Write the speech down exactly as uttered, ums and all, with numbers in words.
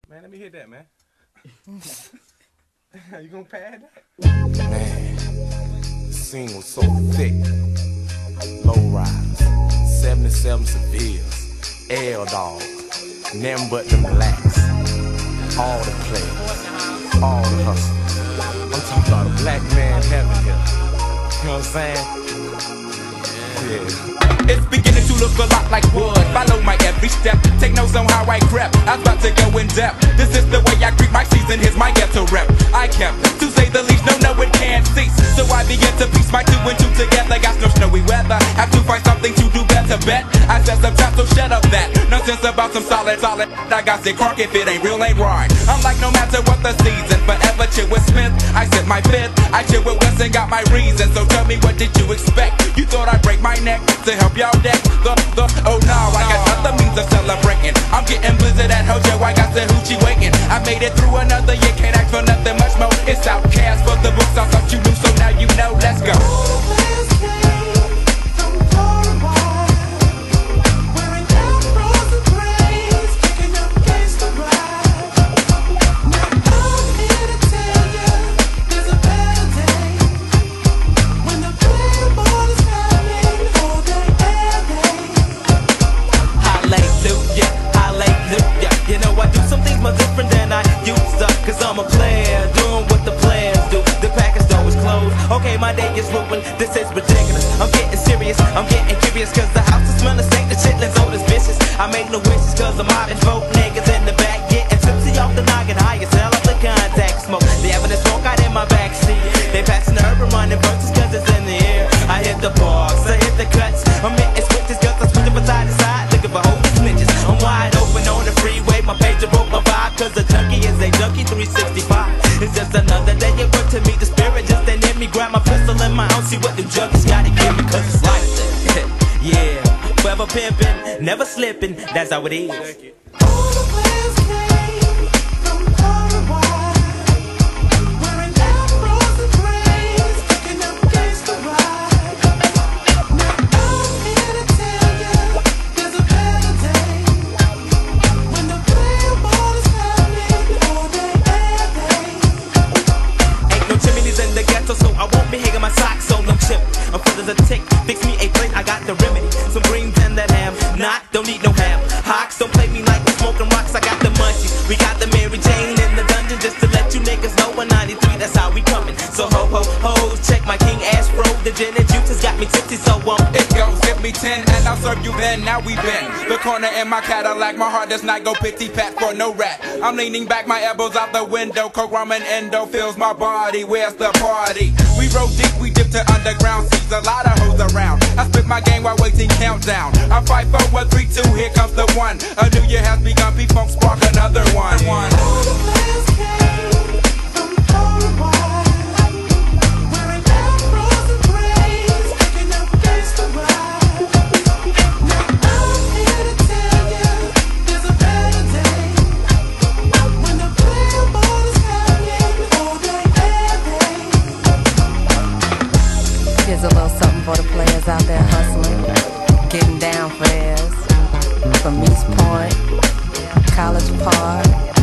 Man, let me hit that, man. You gonna pad that? Man, the scene was so thick. Low riders, seventy-seven Sevilles, L Dog, nothing but them blacks. All the players, all the hustlers. I'm talking about a black man heaven here. You know what I'm saying? Yeah. It's beginning to look a lot like wood. Follow my every step. Take notes on how I crept. I was about to go in depth. This is the way I greet my season. Here's my ghetto rep. I kept, to say the least, no, no, it can't cease. So I begin to piece my two and two together. Got no snowy weather. Have to find something to do better. Bet I set some trap, so shut up that. Nonsense about some solid, solid. I got sick crock if it ain't real, ain't right. I'm like, no matter what the season, forever chill with Smith. I said my fifth. I chill with West and got my reason. So tell me, what did you expect? You thought I'd break my neck to help y'all deck? The, the, oh no, I got other means of celebrating. I'm getting blizzard at Hojo, I got the hoochie waiting. I made it through another year, can't ask for nothing much more. It's Outcast for the books, I thought you knew, so now you know, let's go. Cause I'm a player, doing what the players do. The package door is closed, okay, my day is ruined. This is ridiculous, I'm getting serious, I'm getting curious. Cause the house is smelling stank, the chitlins old as vicious. I make no wishes cause I'm out and vote. Niggas in the back getting tipsy off the noggin. Higher, sell off the contact smoke. They having a smoke out in my backseat. They passing the urban running verses cause it's in the air. I hit the bars, I hit the cuts. I'm hitting switches cause I'm switching from side to side. Looking for holy snitches. I'm wide open on the freeway, my pager broke my vibe. Cause the junkie is a junkie three sixty-five. It's just another day at work to meet the spirit. Just ain't hit me, grab my pistol in my own. See what them junkies gotta give me cause it's like that. Yeah, forever pimpin', never slippin', that's how it is. All the players came from far and wide, wearing afros and braids, picking up gangsta ride. Now I'm here to tell ya, there's a better day, when the player ball is happening all day, every day. Ain't no chimneys in the ghetto, so I won't be hanging my socks on no chip. I'm full as a tick, fix me a plate, I got the remedy. Some greens and that ham, not, don't need no ham. Hawks, don't play me like we're smoking rocks, I got the munchies. We got the Mary Jane in the dungeon, just to let you niggas know we're ninety-three, that's how we coming. So ho ho ho, check my King Astro, the gin and juice has got me tipsy, so um It goes, give me ten and I'll serve you then, now we been. The corner in my Cadillac, my heart does not go pity pat for no rat. I'm leaning back, my elbows out the window, coke, ramen, endo fills my body, where's the party? We roll deep, we dip to underground, sees a lot of hoes around. I spit my game while waiting countdown. I fight four, one, three, two, here comes the one. A new year has begun, P-Funk spark another one. All the players came from far and wide, wearing afros and braids, picking up gangsta ride. Now I'm here to tell ya, there's a better day, when the player ball is happening all day, every day. Here's a little something for the players out there hustling, getting down for theirs. From East Point, College Park,